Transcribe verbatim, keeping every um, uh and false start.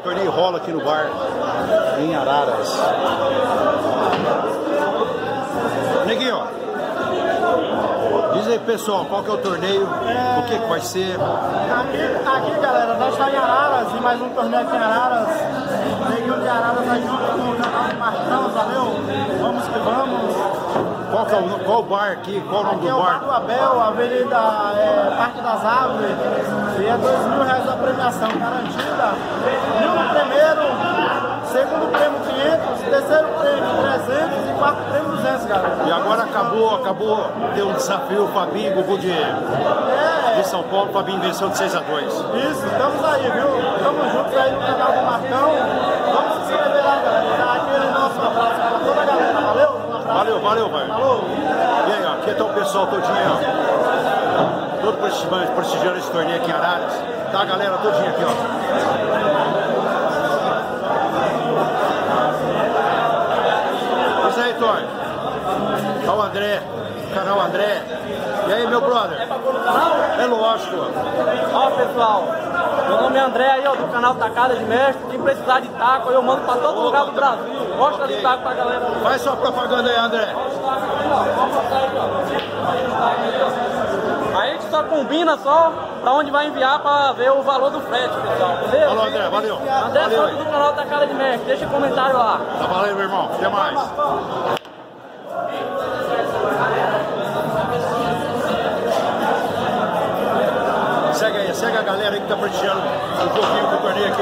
O torneio rola aqui no bar, em Araras. Neguinho, diz aí, pessoal, qual que é o torneio, é... o que que vai ser? Aqui, aqui galera, nós estamos em Araras, e mais um torneio aqui em Araras. Neguinho de Araras aí junto com o canal de Marcão, valeu? Vamos que vamos. Qual, que é o, qual o bar aqui? Qual o nome aqui do é o bar? Bar do Abel, Avenida é, Parque das Árvores. E é dois mil reais a premiação garantida. Mil no primeiro, segundo prêmio quinhentos, terceiro prêmio trezentos e quarto prêmio duzentos, galera. E agora acabou, acabou. Deu um desafio, o Fabinho, Gugu de, é, de São Paulo. O Fabinho venceu de seis a dois. Isso, estamos aí, viu? Estamos juntos aí no canal do Marcão. Vamos se inscrever lá, galera. Dá aquele nosso abraço para toda a galera, valeu? Valeu, valeu, velho. E aí, ó, aqui tá o pessoal todinho, ó. Todo prestigiando, prestigiando esse torneio aqui em Araras. Tá a galera todinha aqui, ó. Isso aí, Tony. Tá o André, canal André. E aí, meu brother? É pra pôr no canal? É lógico. Ó, pessoal, meu nome é André aí, ó, do canal Tacada de Mestre. Quem precisar de taco, eu mando pra todo lugar do Brasil. Mostra de taco pra galera. Faz sua propaganda aí, André. Aí a gente só combina só pra onde vai enviar pra ver o valor do frete, pessoal. Beleza? Falou, André, valeu. André Valeu Santos do canal Tacada de Mestre. Deixa um comentário lá. Tá valendo, meu irmão. Até mais. Segue aí, segue a galera aí que tá prestigiando o joguinho do torneio aqui.